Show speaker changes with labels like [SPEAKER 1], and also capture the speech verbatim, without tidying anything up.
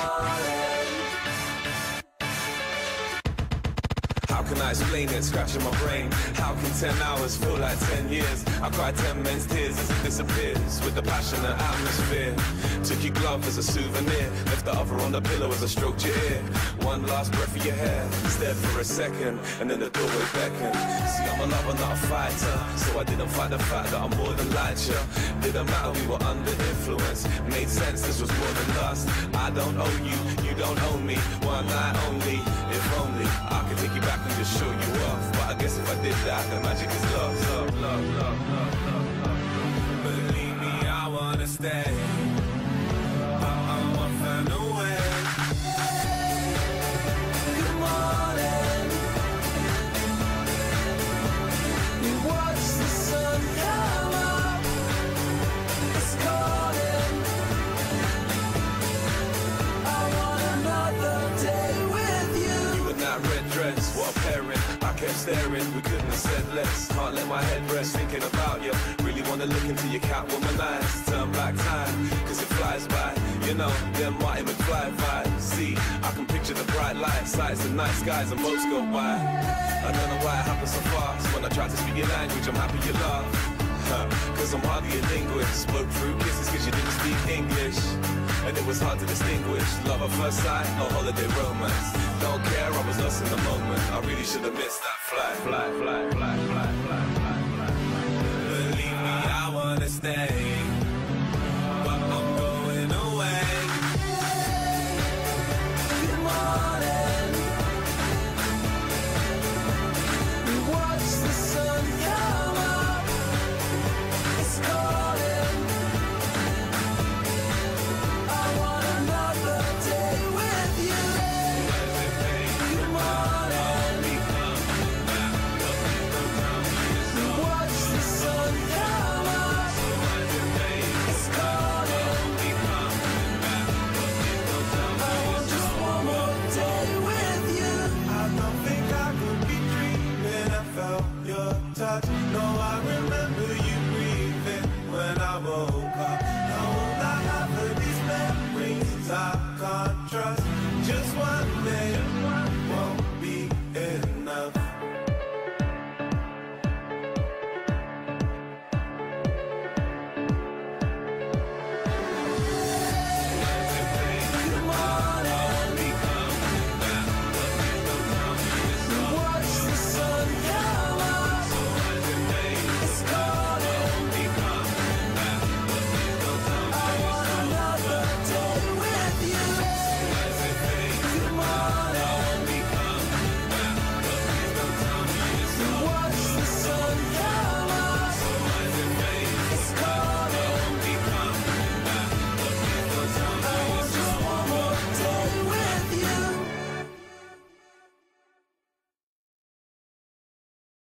[SPEAKER 1] How can I explain it? Scratching my brain. How can ten hours feel like ten years? I cried ten men's tears as it disappears with the passionate atmosphere. Took your glove as a souvenir, left the other on the pillow as I stroked your ear. One last breath of your hair, stared for a second, and then the doorway beckoned. See, I'm a lover, not a fighter, so I didn't fight the fact that I'm more than like you. Didn't matter, we were under influence. Made sense, this was more than lust. I don't owe you, you don't owe me. One night only, if only I could take you back and just show you off. But I guess if I did that, the magic is love, love, love, love, love, love, love. Believe me, I wanna stay, but I'm often away. Good morning. We watch the sun come up. It's calling. I want another day with you. You in that red dress, what a pairing. I kept staring, we couldn't have said less. Can't let my head rest thinking about you. Really wanna look into your Catwoman eyes. Turn back time, cause it flies by. You know, them Marty McFly vibes. See, I can picture the bright lights, lights and night skies and boats go by. I don't know why it happens so fast. When I try to speak your language, I'm happy you laugh. Huh, cause I'm hardly a linguist. Spoke through kisses cause you didn't speak English, and it was hard to distinguish love at first sight or holiday romance. Don't care, I was lost in the moment. I really should have missed that flight. Fly, fly, fly, fly, fly, fly, fly, fly. Believe me, I wanna stay.